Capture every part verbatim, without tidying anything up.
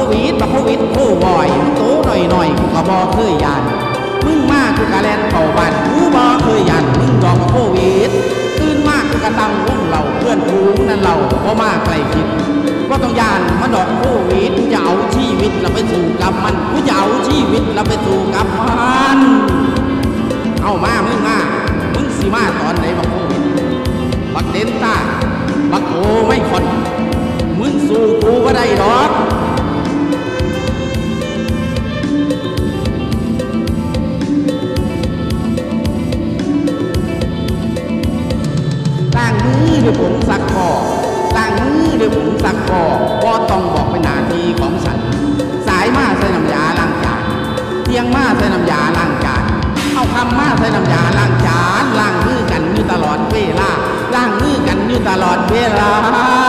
วิดบักโควิดโค้บ่อยโตหน่อยหน่อยกูก็บ่เคยยันมึงมากกูกะแลนเข้าบ้านกูบ่เคยยันมึงดอกบักโควิดตื่นมากกูกะตั้งวงเราเพื่อนฝูงนั่นเราบ่มาใกล้ชิดก็ต้องยานมันดอกโควิดกูจะเอาชีวิตเราไปสู่กับมันกูจะเอาชีวิตเราไปสู่กับมันเอามามึงมามึงสิมาตอนไหนบักโควิดบักเดนต้าบักโอไม่คนมึงสู้กูก็ได้หรอกล้างมือด้วยผงซักฟอกล้างมือด้วยผงซักฟอกก็ต้องบอกเป็นหน้าที่ของฉันสายมาใส่น้ำยาล้างจานเตียงมาใส่น้ำยาล้างจานเอาคำมาใส่น้ำยาล้างจานล้างมือกันอยู่ตลอดเวลาล้างมือกันอยู่ตลอดเวลา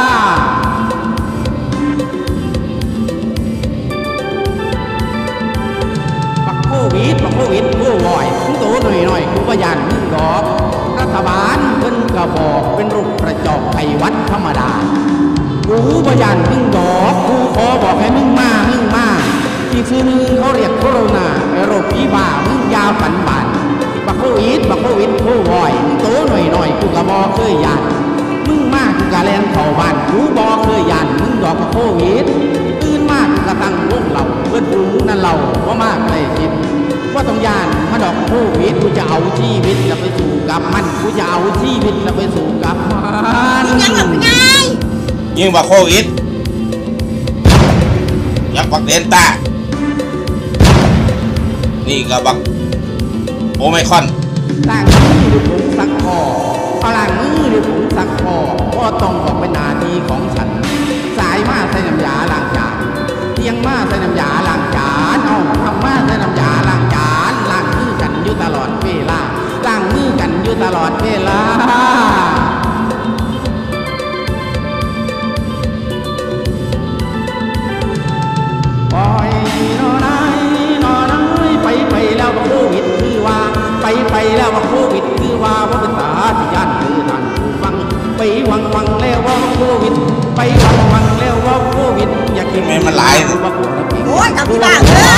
บักโควิดบักโควิดกูบ่อยมึงโตหน่อยหน่อยกูก็ยันมึงดอกรัฐบาลเพิ่นก็บอกเป็นโรคกระจอกไขวัดธรรมดากูบ่ยันมึงดอกกูขอบอกให้มึงมามึงมาอีกชื่อนึงเขาเรียกโคโรนาโรคผีบ้ามึงยาวฝันบานบักโควิดบักโควิดกูบ่อยมึงโตหน่อยหน่อยกูก็บ่เคยยันมึงมากกูกะแลนเข้าบ้านกูบ่เคยยันมึงดอกบักโควิดตื่นมากกูกะตั้งวงเราเพื่อนฝูงนั่นเราว่ามากเลยคิดว่าต้องยานมาดอกโควิดกูจะเอาชีวิตเราไปสู่กับมันกูจะเอาชีวิตเราไปสู่กับมันยังหรอไงยิงบักโควิดยักบักเดนต้านี่ก็บักโอไมคอนล้างมือด้วยผงซักฟอกเอาล้างมือด้วยผงซักฟอกก็ต้องบอกเป็นหน้าที่ของฉันสายมาใส่น้ำยาล้างจานเตียงมาใส่น้ำยาล้างจานเอาทำมาใส่น้ำยาล้างจานล้างมือกันอยู่ตลอดเวลาล้างมือกันอยู่ตลอดเวลาปล่อยนอนไอ้นอนไอ้ไปไปแล้วบักโควิดคือว่าไปไปแล้วบักโควิดคือว่าว่าเป็นตาที่ย่านคือท่านผู้ฟังไปวังวังแล้วว่าโควิดไปวังวังแล้วว่าโควิดอยากกินไม่มันหลายโอ้ยทำที่บ้านเลย